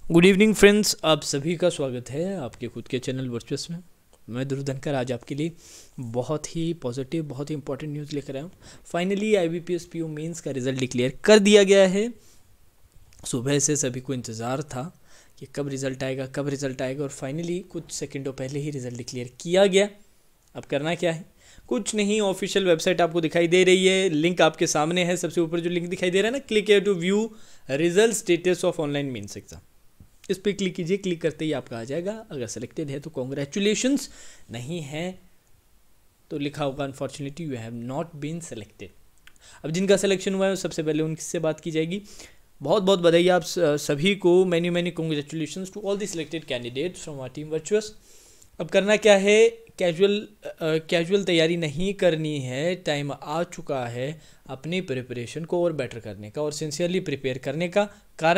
Good evening friends, आप सभी का स्वागत है आपके खुद के चैनल वर्चुअस में। मैं ध्रुव धनकर आज आपके लिए बहुत ही पॉजिटिव, बहुत ही इंपॉर्टेंट न्यूज़ लेकर आया हूँ। फाइनली IBPS PO मेंस का रिज़ल्ट डिक्लेयर कर दिया गया है। सुबह से सभी को इंतज़ार था कि कब रिज़ल्ट आएगा और फाइनली कुछ सेकंडों पहले ही रिज़ल्ट डिक्लेयर किया गया। अब करना क्या है? कुछ नहीं, ऑफिशियल वेबसाइट आपको दिखाई दे रही है, लिंक आपके सामने है। सबसे ऊपर जो लिंक दिखाई दे रहा है ना, click here to view result status of online mains exam, इस पर क्लिक कीजिए। क्लिक करते ही आपका आ जाएगा। अगर सेलेक्टेड है तो कॉन्ग्रेचुलेशंस, नहीं है तो लिखा होगा unfortunately you have not been selected. अब जिनका सिलेक्शन हुआ है सबसे पहले उनसे बात की जाएगी। बहुत बहुत बधाई आप सभी को, many many congratulations to all the selected candidates from our team virtuous. अब करना क्या है? कैजुअल तैयारी नहीं करनी है, टाइम आ चुका है अपनी प्रिपरेशन को और बेटर करने का और सिंसियरली प्रिपेयर करने का।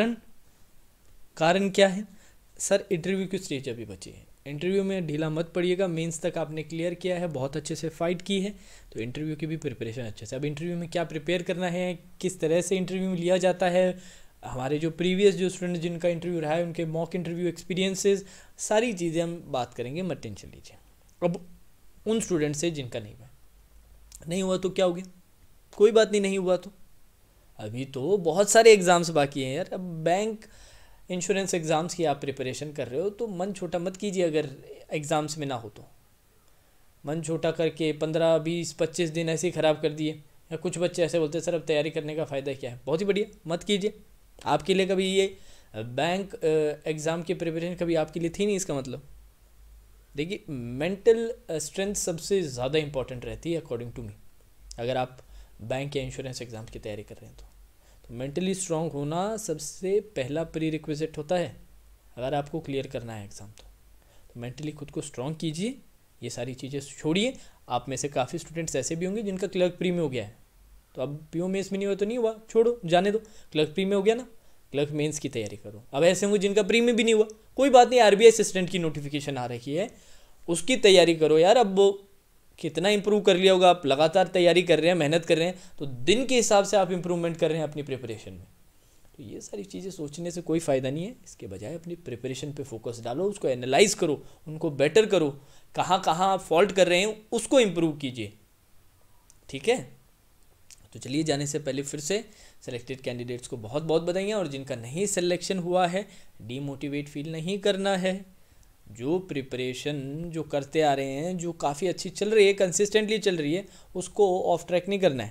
कारण क्या है सर? इंटरव्यू की स्टेज अभी बची है। इंटरव्यू में ढीला मत पड़िएगा। मेंस तक आपने क्लियर किया है, बहुत अच्छे से फाइट की है, तो इंटरव्यू की भी प्रिपरेशन अच्छे से। अब इंटरव्यू में क्या प्रिपेयर करना है, किस तरह से इंटरव्यू लिया जाता है, हमारे जो प्रीवियस जो स्टूडेंट जिनका इंटरव्यू रहा है उनके मॉक इंटरव्यू एक्सपीरियंसेस, सारी चीज़ें हम बात करेंगे, मत टेंशन लीजिए। अब उन स्टूडेंट से जिनका नहीं हुआ तो क्या हो गया? कोई बात नहीं हुआ तो अभी तो बहुत सारे एग्ज़ाम्स बाकी हैं यार। अब बैंक इंश्योरेंस एग्ज़ाम्स की आप प्रिपरेशन कर रहे हो तो मन छोटा मत कीजिए। अगर एग्ज़ाम्स में ना हो तो मन छोटा करके 15, 20, 25 दिन ऐसे ही ख़राब कर दिए। या कुछ बच्चे ऐसे बोलते हैं सर अब तैयारी करने का फ़ायदा क्या है? बहुत ही बढ़िया, मत कीजिए। आपके लिए कभी ये बैंक एग्ज़ाम की प्रिपरेशन कभी आपके लिए थी नहीं, इसका मतलब देखिए मेंटल स्ट्रेंथ सबसे ज़्यादा इंपॉर्टेंट रहती है अकॉर्डिंग टू मी। अगर आप बैंक या इंश्योरेंस एग्ज़ाम की तैयारी कर रहे हैं तो मेंटली स्ट्रांग होना सबसे पहला प्री रिक्विजिट होता है अगर आपको क्लियर करना है एग्ज़ाम। तो मेंटली खुद को स्ट्रांग कीजिए, ये सारी चीज़ें छोड़िए। आप में से काफ़ी स्टूडेंट्स ऐसे भी होंगे जिनका क्लर्क प्री में हो गया है, तो अब PO मेंस में नहीं हुआ तो नहीं हुआ, छोड़ो, जाने दो। क्लर्क प्री में हो गया ना, क्लर्क मेंस की तैयारी करो। अब ऐसे होंगे जिनका प्री में भी नहीं हुआ, कोई बात नहीं, RBI असिस्टेंट की नोटिफिकेशन आ रही है, उसकी तैयारी करो यार। अब वो कितना इंप्रूव कर लिया होगा, आप लगातार तैयारी कर रहे हैं, मेहनत कर रहे हैं, तो दिन के हिसाब से आप इंप्रूवमेंट कर रहे हैं अपनी प्रिपरेशन में। तो ये सारी चीज़ें सोचने से कोई फ़ायदा नहीं है। इसके बजाय अपनी प्रिपरेशन पे फोकस डालो, उसको एनालाइज करो, उनको बेटर करो, कहाँ कहाँ आप फॉल्ट कर रहे हैं उसको इम्प्रूव कीजिए, ठीक है? तो चलिए, जाने से पहले फिर से सेलेक्टेड कैंडिडेट्स को बहुत बहुत बधाइयाँ, और जिनका नहीं सिलेक्शन हुआ है डीमोटिवेट फील नहीं करना है। जो प्रिपरेशन जो करते आ रहे हैं, जो काफ़ी अच्छी चल रही है, कंसिस्टेंटली चल रही है, उसको ऑफ ट्रैक नहीं करना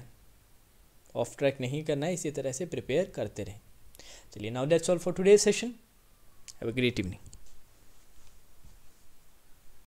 है, इसी तरह से प्रिपेयर करते रहें। चलिए, now that's all for today session. Have a great evening.